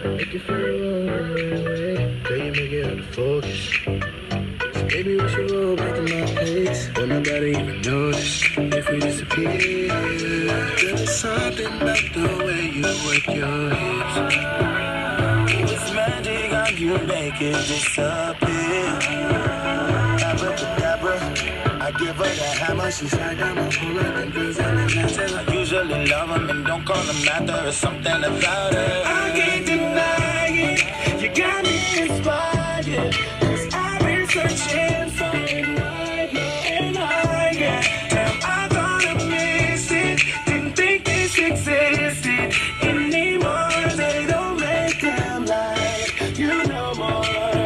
Make you feel away. Girl, you make it hard to focus. So baby, we should roll back in my place. When nobody even notice. If we disappear, there's something about the way you work your hips. It's magic how you make it disappear. Abracadabra, I give her that hammer. She slide down my whole life and girls in Atlanta. I usually love them and don't call them after. There's something about her. I can't deny it. You got me inspired. Cause I've been searching for it right now and I get. Damn, I thought I missed it. Didn't think this existed anymore. They don't make them like you no more.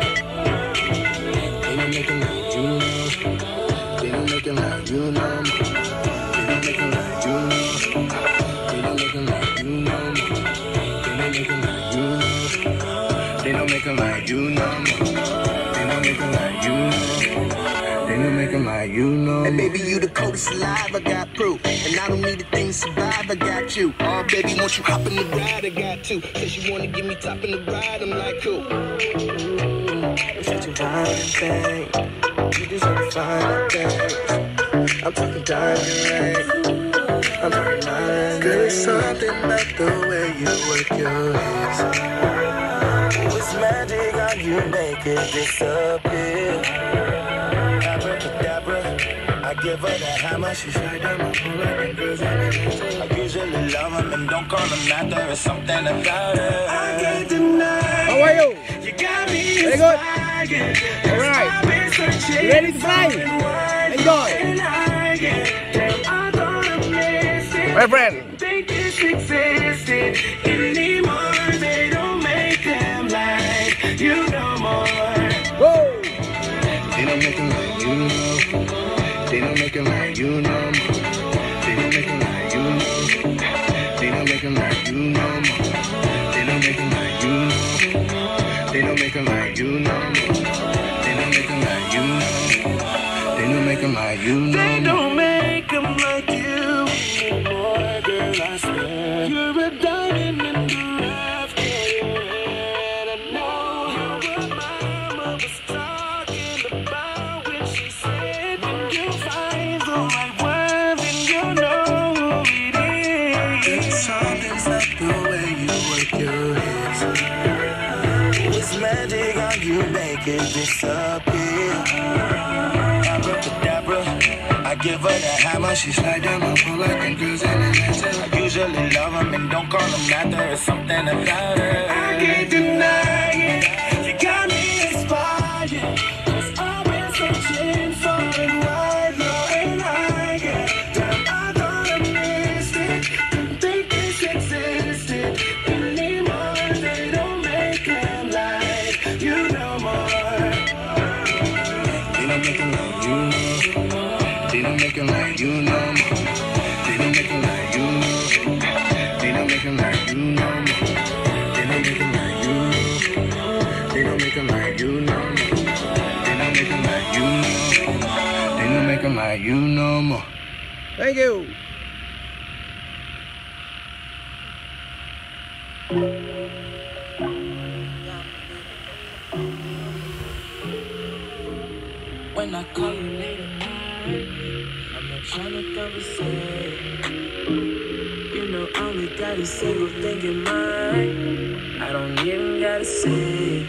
They don't make them like you know. They don't make them like you no more. They don't make them like you know. They don't make them like you no more. They don't make them like you know. They don't make them like you no more. They don't make them like you know. They don't make them like you know. Hey baby, you the coldest alive, I got proof. And I don't need a thing to survive, I got you. Oh baby, once you hop in the ride, I got two. Says you wanna give me top in the ride, I'm like cool. You're such a violent thing. You deserve fine things. I'm talking diamond ring. I'm talking mine. Girl, there's something about the way you work your hips. It's magic how you make it disappear. Abracadabra, I give her that hammer. She slide down my whole life and girls in Atlanta. I usually love them and don't call them after. There's something about her. I can't deny. How are you? You got me Very good. inspired. Alright. I've been searching. You ready to fly? Enjoy. My friend. Think this existed anymore. They don't make them like you no more. Whoa. They don't make them like you know. They don't make them like you no more. They don't make them like you know. They don't make them like you no more. They don't make them like you know. They don't make them like you no more. They don't make them like you know. They don't make them like you no more. They don't make them like you anymore, girl, I swear. You're a diamond in the rough, yeah. I know you're what my mama was talking about when she said when you find the right one, then you know who it is. There's something about the way you work your hips. It's magic how you make it disappear. Abracadabra, I give her that hammer. She slide down my whole life and girls in Atlanta. I usually love them and don't call them after. There's something about her. I can't deny it. You got me inspired. Cause I've been searching for it right now and I get. Damn, I thought I missed it. Didn't think this existed anymore. They don't make them like you no more. They don't make them like you know. They don't make them like you no more. They don't make them like you know. They don't make them like you no more. They don't make them like you know. They don't make them like you no more. They don't make them like you know. They don't make them like you no more. Thank you. When I call you late at night, I'm not trying to conversate. You know only got a single thing in mind. I don't even gotta say.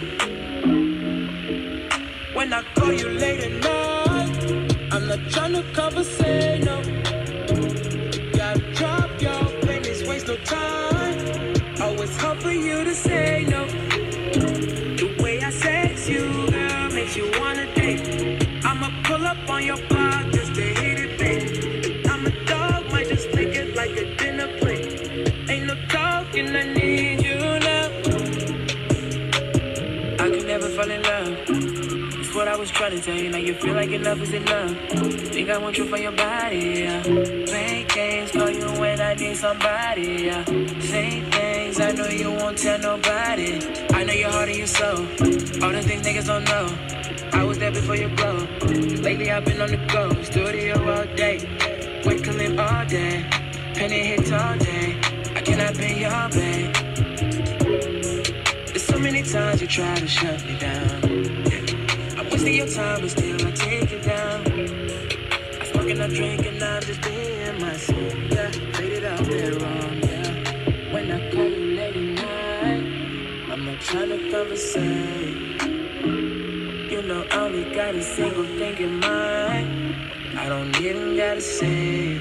When I call you late at night, I'm not trying to conversate, no. Gotta drop your playlist, waste no time. Always hard for you to say no. The way I sex you, girl, makes you wanna date. I'ma pull up on your block just to hit it, babe. I'm a dog, might just take it like a dinner plate. Ain't no talking, I need you now. I could never fall in love. It's what I was trying to tell you. Now you feel like enough is enough. Think I want you for your body, yeah. Play games, call you when I need somebody, yeah. Say things I know you won't tell nobody. I know your heart and your soul. All the things niggas don't know. I was there before you grow. Lately I've been on the go. Studio all day. Wake clip all day. Penny hits all day. I cannot be your babe. many times you try to shut me down. Yeah. I'm wasting your time, but still I take it down. I smoke and I drink and I'm just being myself. Yeah, faded out there wrong, yeah. When I call you late at night, I'm not trying to conversate. You know I only got a single thing in mind. I don't even gotta say.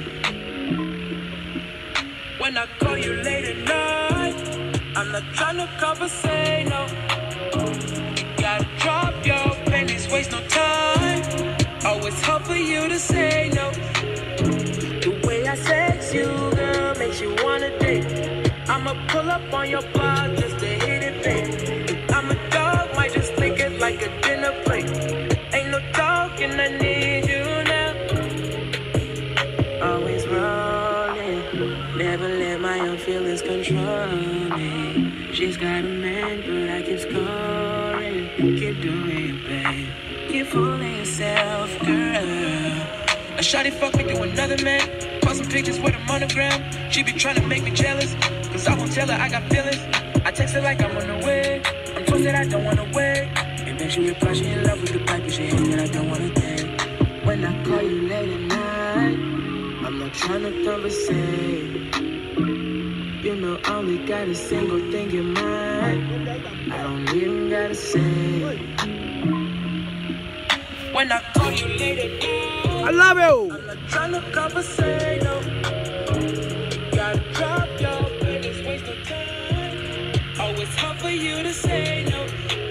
When I call you late at night, I'm not trying to conversate, no. You gotta drop your panties, waste no time. Always hard for you to say no. The way I sex you, girl, makes you wanna date. I'ma pull up on your block just to hit it, babe. If I'm a dog, might just think it like a dinner plate. Ain't no talking, I need you now. Always rolling, never let my own feelings control me. She's got a man, but I keep scoring. Keep doing it, babe. Keep fooling yourself, girl. A shawty fuck me to another man. Post some pictures with a monogram. She be trying to make me jealous, cause I won't tell her I got feelings. I text her like I'm on the way. I'm told that I don't wanna wait. And then she reply she in love with the pipe, and she hates that I don't wanna dance. When I call you late at night, I'm not trying to conversate. You know I only got a single thing in mind. I don't even gotta say. When I call you late at night, I love you. I'm not trying to conversate, no. Gotta drop your business, waste no time. Always hard for you to say no.